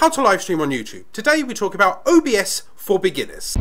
How to live stream on YouTube. Today we talk about OBS for beginners.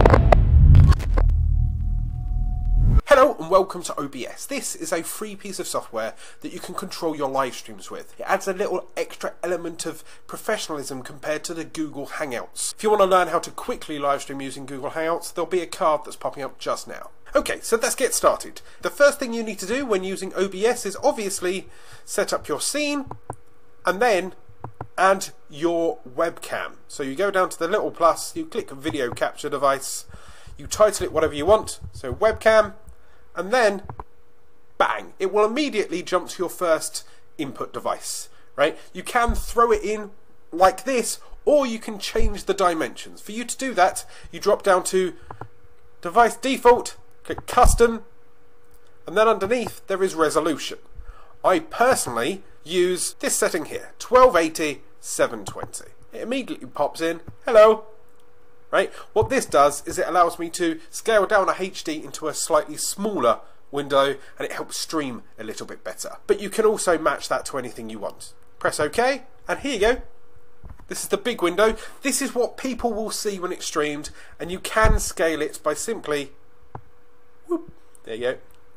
Hello and welcome to OBS. This is a free piece of software that you can control your live streams with. It adds a little extra element of professionalism compared to the Google Hangouts. If you want to learn how to quickly live stream using Google Hangouts, there'll be a card that's popping up just now. Okay, so let's get started. The first thing you need to do when using OBS is obviously set up your scene and then add your webcam. So you go down to the little plus, you click video capture device, you title it whatever you want, so webcam, and then bang, it will immediately jump to your first input device, right? You can throw it in like this, or you can change the dimensions. For you to do that, you drop down to device default, click custom, and then underneath there is resolution. I personally use this setting here, 1280 720. It immediately pops in, hello, right? What this does is it allows me to scale down a HD into a slightly smaller window, and it helps stream a little bit better. But you can also match that to anything you want. Press OK, and here you go. This is the big window. This is what people will see when it's streamed, and you can scale it by simply, whoop, there you go.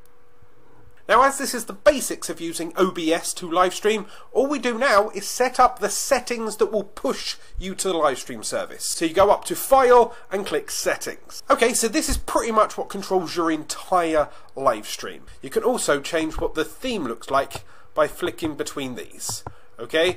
Now, as this is the basics of using OBS to live stream, all we do now is set up the settings that will push you to the live stream service. So you go up to File and click Settings. Okay, so this is pretty much what controls your entire live stream. You can also change what the theme looks like by flicking between these. Okay?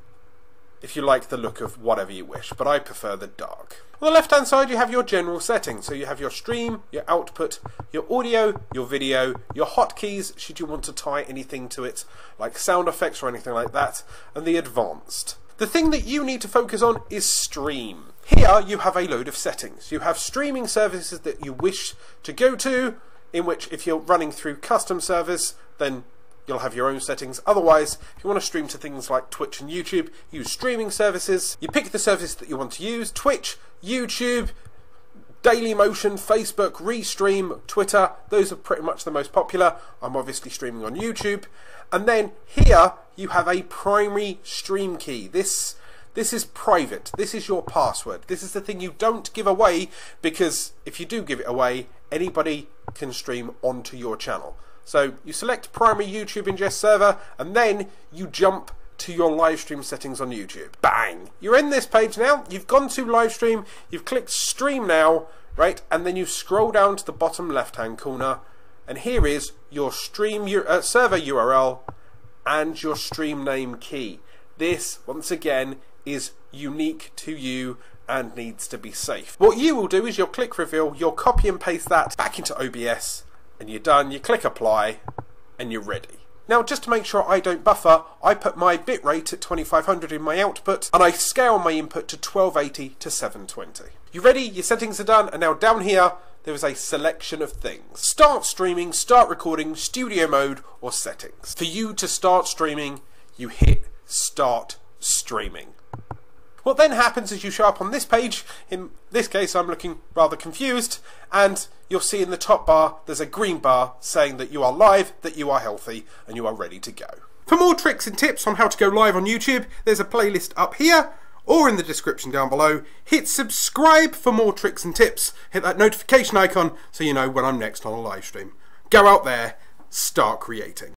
If you like the look of whatever you wish, but I prefer the dark. On the left hand side you have your general settings, so you have your stream, your output, your audio, your video, your hotkeys should you want to tie anything to it, like sound effects or anything like that, and the advanced. The thing that you need to focus on is stream. Here you have a load of settings. You have streaming services that you wish to go to, in which if you're running through custom servers, then you'll have your own settings. Otherwise, if you want to stream to things like Twitch and YouTube, use streaming services. You pick the service that you want to use, Twitch, YouTube, Dailymotion, Facebook, Restream, Twitter. Those are pretty much the most popular. I'm obviously streaming on YouTube. And then here you have a primary stream key. This is private. This is your password. This is the thing you don't give away, because if you do give it away, anybody can stream onto your channel. So you select primary YouTube ingest server, and then you jump to your live stream settings on YouTube. Bang! You're in this page now. You've gone to live stream. You've clicked stream now, right? And then you scroll down to the bottom left hand corner, and here is your stream server URL and your stream name key. This, once again, is unique to you and needs to be safe. What you will do is you'll click reveal, you'll copy and paste that back into OBS, and you're done. You click apply and you're ready. Now, just to make sure I don't buffer, I put my bitrate at 2500 in my output, and I scale my input to 1280 to 720. You ready? Your settings are done, and now down here there is a selection of things. Start streaming, start recording, studio mode, or settings. For you to start streaming, you hit start streaming. What then happens is you show up on this page. In this case I'm looking rather confused, and you'll see in the top bar there's a green bar saying that you are live, that you are healthy, and you are ready to go. For more tricks and tips on how to go live on YouTube, there's a playlist up here or in the description down below. Hit subscribe for more tricks and tips. Hit that notification icon so you know when I'm next on a live stream. Go out there, start creating.